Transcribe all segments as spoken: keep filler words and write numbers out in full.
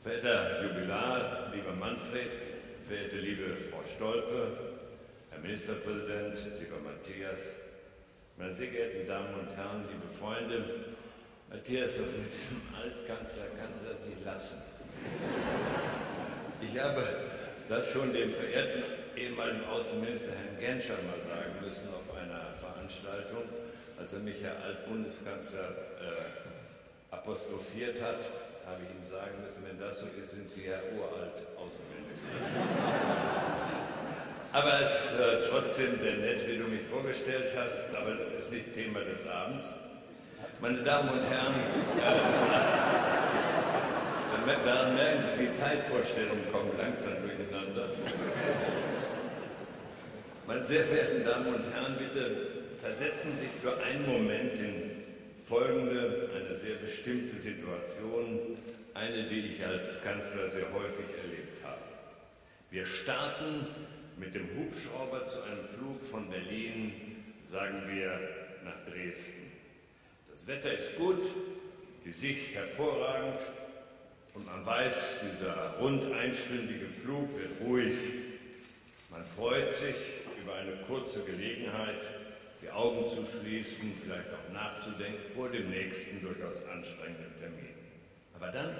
Verehrter Jubilar, lieber Manfred, verehrte liebe Frau Stolpe, Herr Ministerpräsident, lieber Matthias, meine sehr geehrten Damen und Herren, liebe Freunde, Matthias, das mit diesem Altkanzler kannst du das nicht lassen. Ich habe das schon dem verehrten ehemaligen Außenminister Herrn Genscher mal sagen müssen auf einer Veranstaltung, als er mich, Herr Altbundeskanzler, äh, apostrophiert hat, habe ich ihm sagen müssen, wenn das so ist, sind Sie ja uralt Außenminister. Aber es ist äh, trotzdem sehr nett, wie du mich vorgestellt hast, aber das ist nicht Thema des Abends. Meine Damen und Herren, äh, daran merken Sie, die Zeitvorstellungen kommen langsam durcheinander. Meine sehr verehrten Damen und Herren, bitte versetzen Sie sich für einen Moment in folgende, eine sehr bestimmte Situation, eine, die ich als Kanzler sehr häufig erlebt habe. Wir starten mit dem Hubschrauber zu einem Flug von Berlin, sagen wir, nach Dresden. Das Wetter ist gut, die Sicht hervorragend und man weiß, dieser rund einstündige Flug wird ruhig. Man freut sich über eine kurze Gelegenheit, die Augen zu schließen, vielleicht auch nachzudenken vor dem nächsten durchaus anstrengenden Termin. Aber dann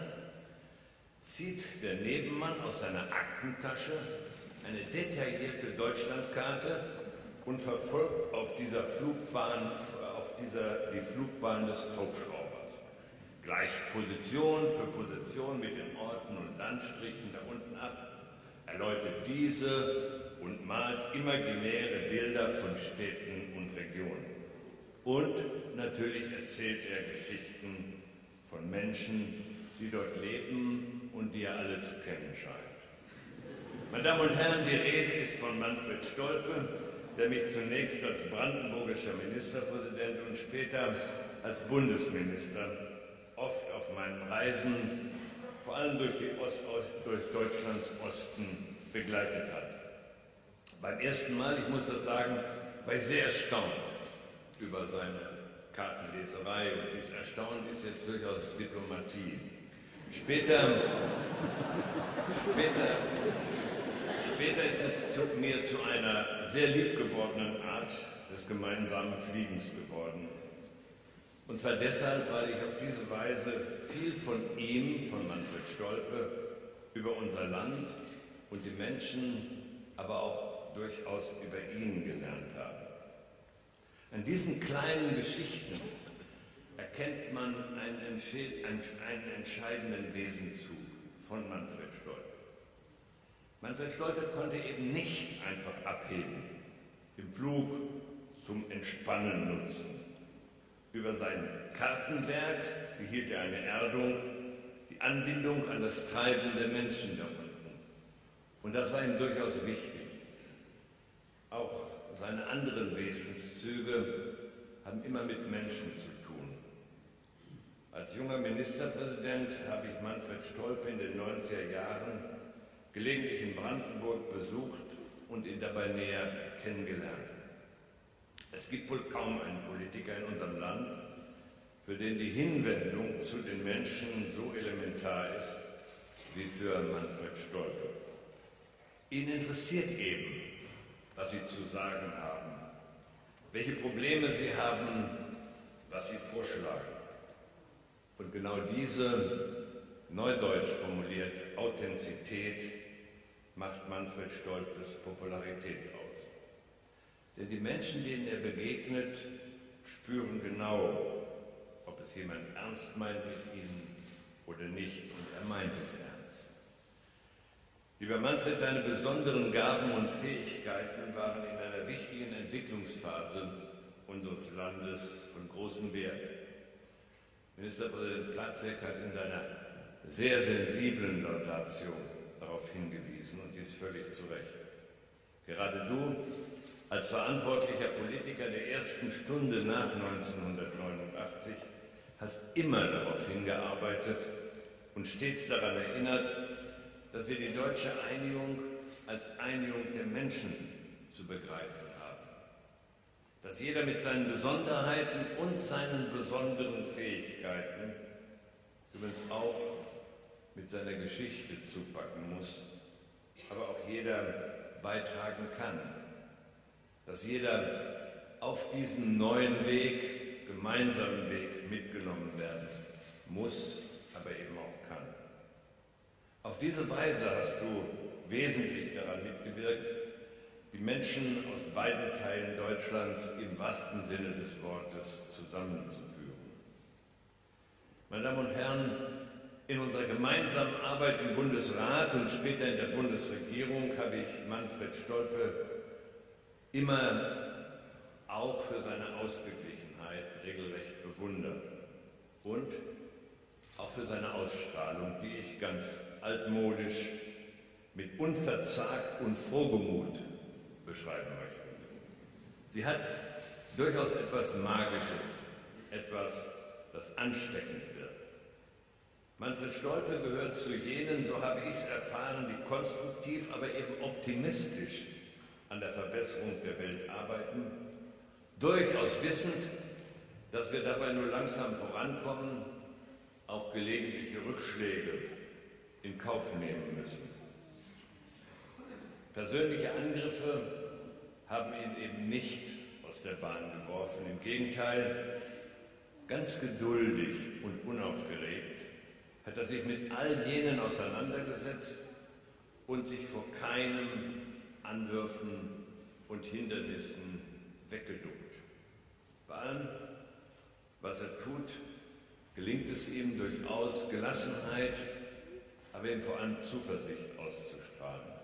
zieht der Nebenmann aus seiner Aktentasche eine detaillierte Deutschlandkarte und verfolgt auf dieser Flugbahn, auf dieser, die Flugbahn des Hubschraubers. Gleicht Position für Position mit den Orten und Landstrichen da unten ab, erläutert diese und malt imaginäre Bilder von Städten und Regionen. Und natürlich erzählt er Geschichten von Menschen, die dort leben und die er alle zu kennen scheint. Meine Damen und Herren, die Rede ist von Manfred Stolpe, der mich zunächst als brandenburgischer Ministerpräsident und später als Bundesminister oft auf meinen Reisen, vor allem durch, die Ost, durch Deutschlands Osten, begleitet hat. Beim ersten Mal, ich muss das sagen, war ich sehr erstaunt über seine Kartenleserei und dieses Erstaunen ist jetzt durchaus Diplomatie. Später, später, später ist es zu, mir zu einer sehr liebgewordenen Art des gemeinsamen Fliegens geworden. Und zwar deshalb, weil ich auf diese Weise viel von ihm, von Manfred Stolpe, über unser Land und die Menschen, aber auch durchaus über ihn gelernt habe. An diesen kleinen Geschichten erkennt man einen, einen entscheidenden Wesenzug von Manfred Stolpe. Manfred Stolpe konnte eben nicht einfach abheben, den Flug zum Entspannen nutzen. Über sein Kartenwerk behielt er eine Erdung, die Anbindung an das Treiben der Menschen da unten. Und das war ihm durchaus wichtig. Auch seine anderen Wesenszüge haben immer mit Menschen zu tun. Als junger Ministerpräsident habe ich Manfred Stolpe in den neunziger Jahren gelegentlich in Brandenburg besucht und ihn dabei näher kennengelernt. Es gibt wohl kaum einen Politiker in unserem Land, für den die Hinwendung zu den Menschen so elementar ist wie für Manfred Stolpe. Ihn interessiert eben, was sie zu sagen haben, welche Probleme sie haben, was sie vorschlagen. Und genau diese, neudeutsch formuliert, Authentizität macht Manfred Stolpes Popularität aus. Denn die Menschen, denen er begegnet, spüren genau, ob es jemand ernst meint mit ihnen oder nicht, und er meint es ernst. Lieber Manfred, deine besonderen Gaben und Fähigkeiten waren in einer wichtigen Entwicklungsphase unseres Landes von großem Wert. Ministerpräsident Platzek hat in seiner sehr sensiblen Laudatio darauf hingewiesen und dies völlig zu Recht. Gerade du, als verantwortlicher Politiker der ersten Stunde nach neunzehnhundertneunundachtzig, hast immer darauf hingearbeitet und stets daran erinnert, dass wir die deutsche Einigung als Einigung der Menschen zu begreifen haben. Dass jeder mit seinen Besonderheiten und seinen besonderen Fähigkeiten, übrigens auch mit seiner Geschichte zupacken muss, aber auch jeder beitragen kann, dass jeder auf diesen neuen Weg, gemeinsamen Weg mitgenommen werden muss, aber eben auch kann. Auf diese Weise hast du wesentlich daran mitgewirkt, die Menschen aus beiden Teilen Deutschlands im wahrsten Sinne des Wortes zusammenzuführen. Meine Damen und Herren, in unserer gemeinsamen Arbeit im Bundesrat und später in der Bundesregierung habe ich Manfred Stolpe immer auch für seine Ausgeglichenheit regelrecht bewundert und auch für seine Ausstrahlung, die ich ganz altmodisch mit unverzagt und frohgemut beschreiben möchte. Sie hat durchaus etwas Magisches, etwas, das ansteckend wird. Manfred Stolpe gehört zu jenen, so habe ich es erfahren, die konstruktiv, aber eben optimistisch an der Verbesserung der Welt arbeiten, durchaus wissend, dass wir dabei nur langsam vorankommen, auch gelegentliche Rückschläge in Kauf nehmen müssen. Persönliche Angriffe haben ihn eben nicht aus der Bahn geworfen. Im Gegenteil, ganz geduldig und unaufgeregt hat er sich mit all jenen auseinandergesetzt und sich vor keinem Anwürfen und Hindernissen weggeduckt. Bei allem, was er tut, gelingt es ihm durchaus, Gelassenheit, aber eben vor allem Zuversicht auszustrahlen.